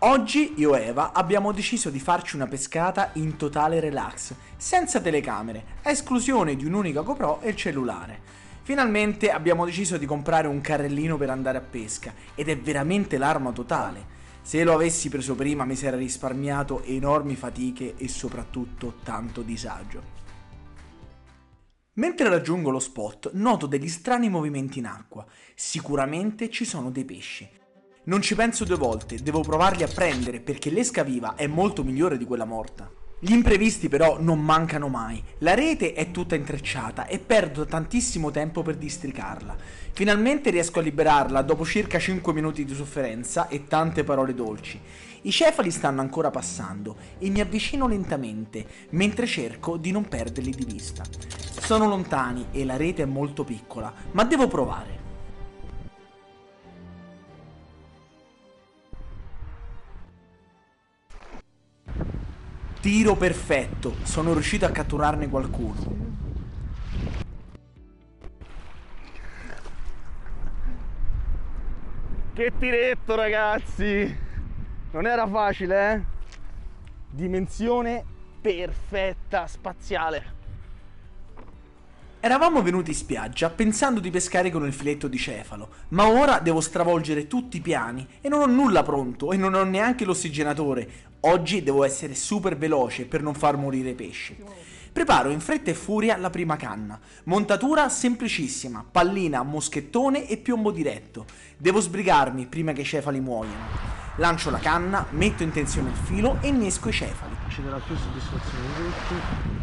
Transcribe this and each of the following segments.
Oggi io e Eva abbiamo deciso di farci una pescata in totale relax, senza telecamere, a esclusione di un'unica GoPro e il cellulare. Finalmente abbiamo deciso di comprare un carrellino per andare a pesca ed è veramente l'arma totale. Se lo avessi preso prima mi sarei risparmiato enormi fatiche e soprattutto tanto disagio. Mentre raggiungo lo spot noto degli strani movimenti in acqua, sicuramente ci sono dei pesci. Non ci penso due volte, devo provarli a prendere perché l'esca viva è molto migliore di quella morta. Gli imprevisti però non mancano mai, la rete è tutta intrecciata e perdo tantissimo tempo per districarla. Finalmente riesco a liberarla dopo circa 5 minuti di sofferenza e tante parole dolci. I cefali stanno ancora passando e mi avvicino lentamente, mentre cerco di non perderli di vista. Sono lontani e la rete è molto piccola, ma devo provare. Tiro perfetto, sono riuscito a catturarne qualcuno. Che tiretto, ragazzi! Non era facile, eh? Dimensione perfetta, spaziale. Eravamo venuti in spiaggia pensando di pescare con il filetto di cefalo, ma ora devo stravolgere tutti i piani e non ho nulla pronto e non ho neanche l'ossigenatore. Oggi devo essere super veloce per non far morire i pesci. Preparo in fretta e furia la prima canna. Montatura semplicissima, pallina, moschettone e piombo diretto. Devo sbrigarmi prima che i cefali muoiano. Lancio la canna, metto in tensione il filo e innesco i cefali. Ci darà più soddisfazione di tutti.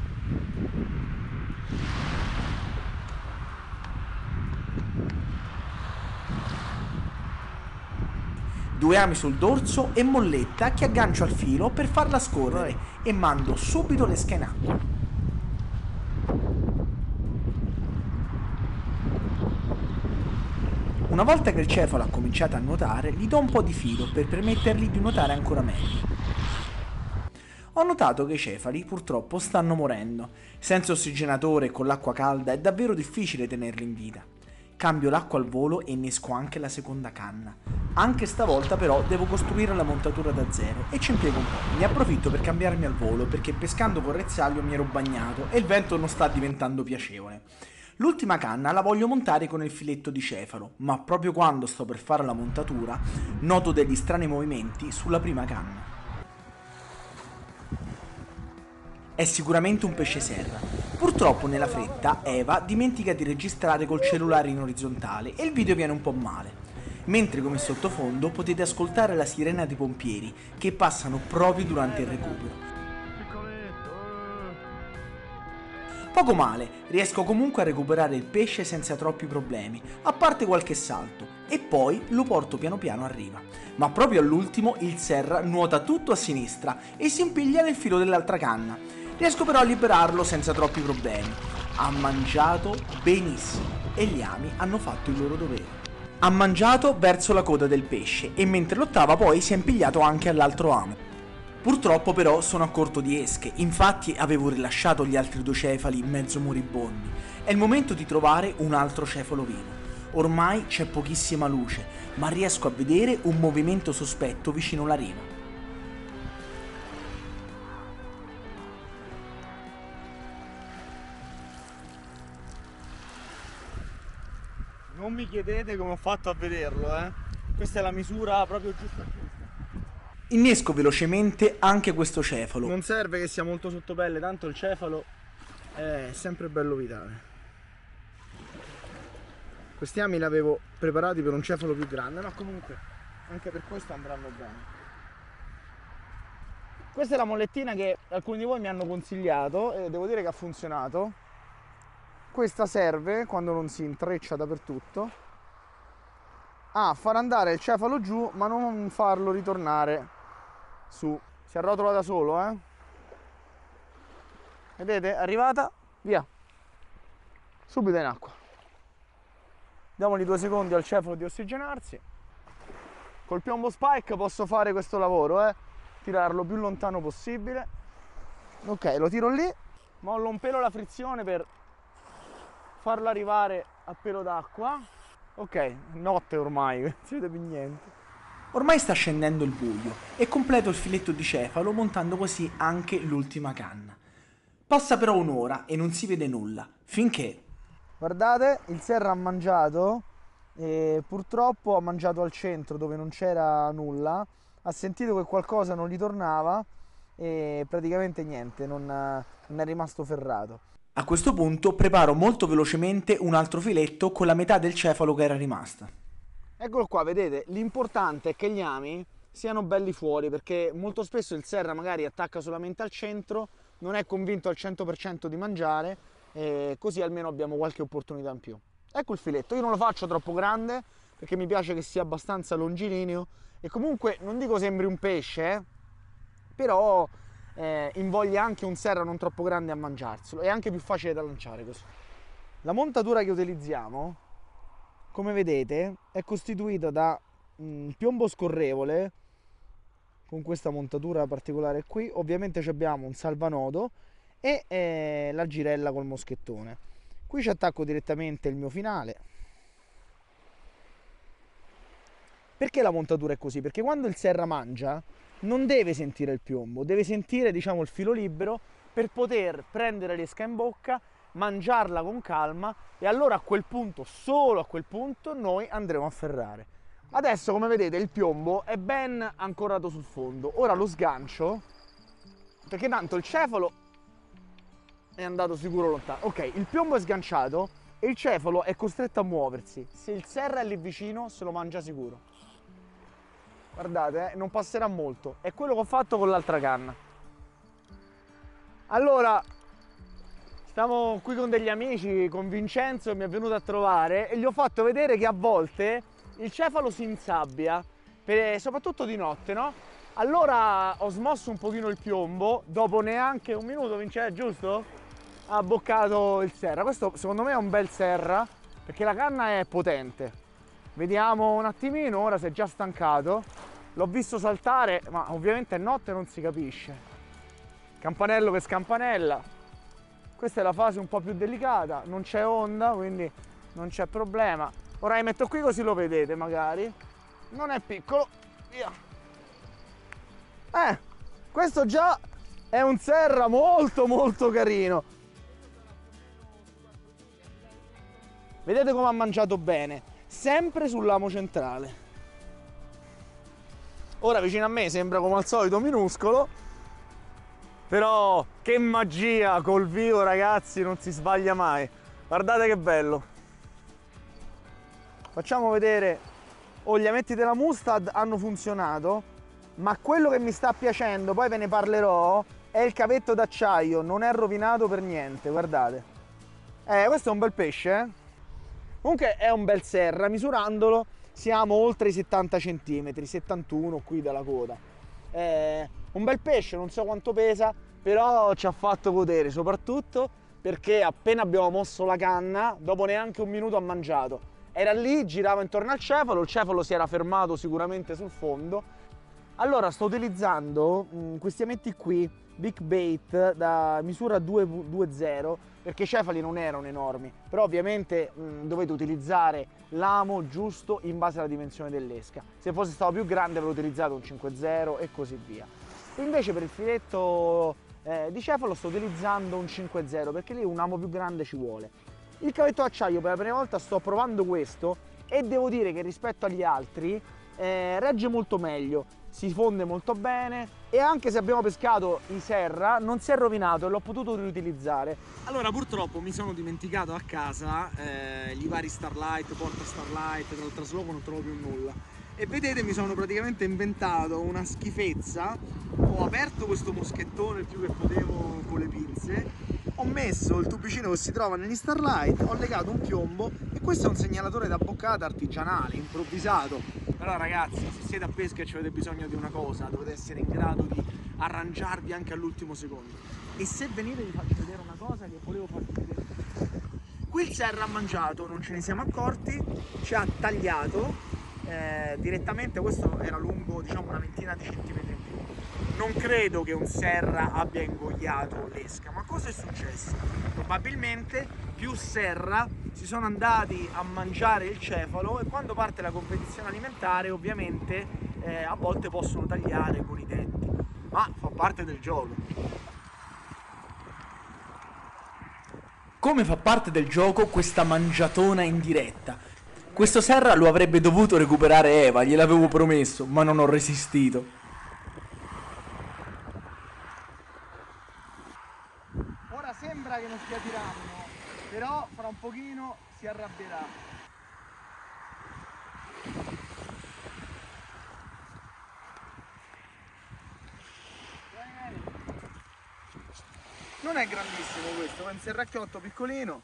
Due ami sul dorso e molletta che aggancio al filo per farla scorrere e mando subito l'esca in acqua. Una volta che il cefalo ha cominciato a nuotare, gli do un po' di filo per permettergli di nuotare ancora meglio. Ho notato che i cefali purtroppo stanno morendo. Senza ossigenatore e con l'acqua calda è davvero difficile tenerli in vita. Cambio l'acqua al volo e innesco anche la seconda canna. Anche stavolta però devo costruire la montatura da zero e ci impiego un po'. Ne approfitto per cambiarmi al volo perché pescando con rezzaglio mi ero bagnato e il vento non sta diventando piacevole. L'ultima canna la voglio montare con il filetto di cefalo, ma proprio quando sto per fare la montatura noto degli strani movimenti sulla prima canna. È sicuramente un pesce serra. Purtroppo nella fretta Eva dimentica di registrare col cellulare in orizzontale e il video viene un po' male. Mentre come sottofondo potete ascoltare la sirena dei pompieri che passano proprio durante il recupero. Poco male, riesco comunque a recuperare il pesce senza troppi problemi, a parte qualche salto, e poi lo porto piano piano a riva. Ma proprio all'ultimo il serra nuota tutto a sinistra e si impiglia nel filo dell'altra canna. Riesco però a liberarlo senza troppi problemi. Ha mangiato benissimo e gli ami hanno fatto il loro dovere. Ha mangiato verso la coda del pesce e mentre lottava poi si è impigliato anche all'altro amo. Purtroppo però sono a corto di esche, infatti avevo rilasciato gli altri due cefali mezzo moribondi. È il momento di trovare un altro cefalo vivo. Ormai c'è pochissima luce, ma riesco a vedere un movimento sospetto vicino alla riva. Non mi chiedete come ho fatto a vederlo, eh. Questa è la misura proprio giusta. Innesco velocemente anche questo cefalo. Non serve che sia molto sottopelle, tanto il cefalo è sempre bello vitale. Questi ami li avevo preparati per un cefalo più grande, ma comunque anche per questo andranno bene. Questa è la mollettina che alcuni di voi mi hanno consigliato e devo dire che ha funzionato. Questa serve, quando non si intreccia dappertutto, a far andare il cefalo giù ma non farlo ritornare su. Si arrotola da solo, eh? Vedete? È arrivata, via, subito in acqua. Diamogli 2 secondi al cefalo di ossigenarsi. Col piombo spike posso fare questo lavoro, tirarlo più lontano possibile. Ok, lo tiro lì, mollo un pelo la frizione per farlo arrivare a pelo d'acqua. Ok, notte ormai, non si vede più niente. Ormai sta scendendo il buio e completo il filetto di cefalo montando così anche l'ultima canna. Passa però un'ora e non si vede nulla, finché... Guardate, il Serra ha mangiato e purtroppo ha mangiato al centro dove non c'era nulla, ha sentito che qualcosa non gli tornava e praticamente niente, non è rimasto ferrato. A questo punto preparo molto velocemente un altro filetto con la metà del cefalo che era rimasta. Eccolo qua, vedete, l'importante è che gli ami siano belli fuori, perché molto spesso il Serra magari attacca solamente al centro, non è convinto al 100% di mangiare, e così almeno abbiamo qualche opportunità in più. Ecco il filetto, io non lo faccio troppo grande, perché mi piace che sia abbastanza longilineo, e comunque non dico sembri un pesce, però invoglia anche un Serra non troppo grande a mangiarselo, è anche più facile da lanciare così. La montatura che utilizziamo, come vedete, è costituita da piombo scorrevole con questa montatura particolare qui. Ovviamente abbiamo un salvanodo e la girella col moschettone. Qui ci attacco direttamente il mio finale. Perché la montatura è così? Perché quando il Serra mangia non deve sentire il piombo, deve sentire, diciamo, il filo libero per poter prendere l'esca in bocca, mangiarla con calma, e allora a quel punto, solo a quel punto, noi andremo a ferrare. Adesso, come vedete, il piombo è ben ancorato sul fondo. Ora lo sgancio, perché tanto il cefalo è andato sicuro lontano. Ok, il piombo è sganciato e il cefalo è costretto a muoversi. Se il Serra è lì vicino, se lo mangia sicuro. Guardate, non passerà molto. È quello che ho fatto con l'altra canna. Allora, stiamo qui con degli amici, con Vincenzo, mi è venuto a trovare e gli ho fatto vedere che a volte il cefalo si insabbia, soprattutto di notte, no? Allora ho smosso un pochino il piombo, dopo neanche un minuto, Vincenzo, giusto? Ha boccato il Serra. Questo secondo me è un bel Serra, perché la canna è potente. Vediamo un attimino, ora si è già stancato. L'ho visto saltare, ma ovviamente è notte e non si capisce. Campanello che scampanella. Questa è la fase un po' più delicata, non c'è onda, quindi non c'è problema. Ora mi metto qui così lo vedete magari. Non è piccolo, via. Questo già è un Serra molto molto carino. Vedete come ha mangiato bene, sempre sul lamo centrale. Ora vicino a me sembra come al solito minuscolo, però che magia col vivo, ragazzi, non si sbaglia mai. Guardate che bello. Facciamo vedere. Oh, gli ametti della Mustad hanno funzionato, ma quello che mi sta piacendo, poi ve ne parlerò, è il cavetto d'acciaio. Non è rovinato per niente, guardate. Questo è un bel pesce, eh? Comunque è un bel Serra, misurandolo siamo oltre i 70 cm, 71 qui dalla coda. Un bel pesce, non so quanto pesa, però ci ha fatto godere, soprattutto perché appena abbiamo mosso la canna, dopo neanche un minuto ha mangiato. Era lì, girava intorno al cefalo, il cefalo si era fermato sicuramente sul fondo. Allora sto utilizzando questi ametti qui, Big Bait, da misura 2,20, perché i cefali non erano enormi, però ovviamente dovete utilizzare l'amo giusto in base alla dimensione dell'esca. Se fosse stato più grande avrei utilizzato un 5,0 e così via. Invece per il filetto di cefalo sto utilizzando un 5,0 perché lì un amo più grande ci vuole. Il cavetto d'acciaio per la prima volta sto provando questo e devo dire che rispetto agli altri regge molto meglio, si fonde molto bene e anche se abbiamo pescato i Serra non si è rovinato e l'ho potuto riutilizzare. Allora purtroppo mi sono dimenticato a casa gli vari Starlight, porta Starlight, tra il trasloco non trovo più nulla e vedete mi sono praticamente inventato una schifezza. Ho aperto questo moschettone il più che potevo con le pinze, ho messo il tubicino che si trova negli Starlight, ho legato un piombo e questo è un segnalatore da boccata artigianale, improvvisato. Però ragazzi, se siete a pesca e avete bisogno di una cosa, dovete essere in grado di arrangiarvi anche all'ultimo secondo. E se venite vi faccio vedere una cosa che volevo farvi vedere. Qui il Serra ha mangiato, non ce ne siamo accorti, ci ha tagliato direttamente, questo era lungo diciamo una ventina di centimetri in più. Non credo che un Serra abbia ingoiato l'esca, ma cosa è successo? Probabilmente più Serra si sono andati a mangiare il cefalo e quando parte la competizione alimentare ovviamente a volte possono tagliare con i denti, ma fa parte del gioco. Come fa parte del gioco questa mangiatona in diretta? Questo Serra lo avrebbe dovuto recuperare Eva, gliel'avevo promesso, ma non ho resistito. Ora sembra che non stia tirando, però fra un pochino si arrabbierà. Non è grandissimo questo, è un serracchiotto piccolino.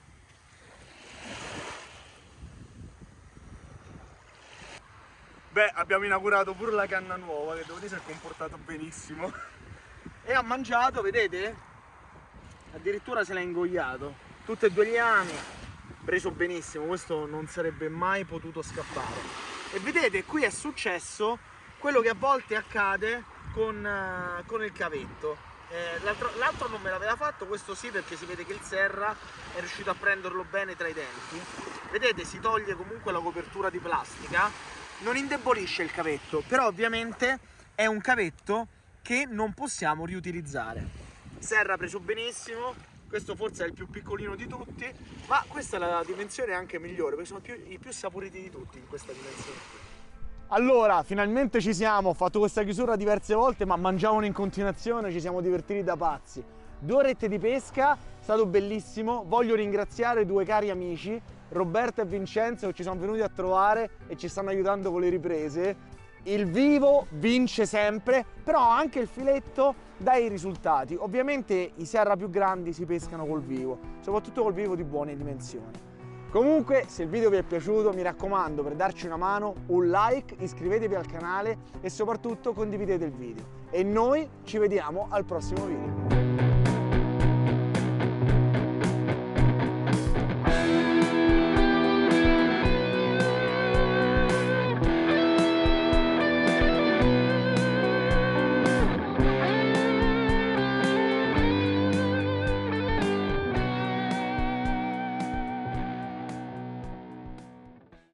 Beh, abbiamo inaugurato pure la canna nuova, che devo dire si è comportato benissimo. E ha mangiato, vedete? Addirittura se l'ha ingoiato. Tutte e due gli ami, preso benissimo, questo non sarebbe mai potuto scappare. E vedete, qui è successo quello che a volte accade con il cavetto. L'altro non me l'aveva fatto, questo sì, perché si vede che il Serra è riuscito a prenderlo bene tra i denti. Vedete, si toglie comunque la copertura di plastica, non indebolisce il cavetto, però ovviamente è un cavetto che non possiamo riutilizzare. Serra preso benissimo, questo forse è il più piccolino di tutti, ma questa è la dimensione anche migliore, perché sono i più saporiti di tutti in questa dimensione. Allora, finalmente ci siamo, ho fatto questa chiusura diverse volte, ma mangiavano in continuazione, ci siamo divertiti da pazzi. 2 orette di pesca, è stato bellissimo. Voglio ringraziare 2 cari amici, Roberto e Vincenzo, che ci sono venuti a trovare e ci stanno aiutando con le riprese. Il vivo vince sempre, però anche il filetto dà i risultati. Ovviamente i serra più grandi si pescano col vivo, soprattutto col vivo di buone dimensioni. Comunque, se il video vi è piaciuto, mi raccomando, per darci una mano, un like, iscrivetevi al canale e soprattutto condividete il video. E noi ci vediamo al prossimo video.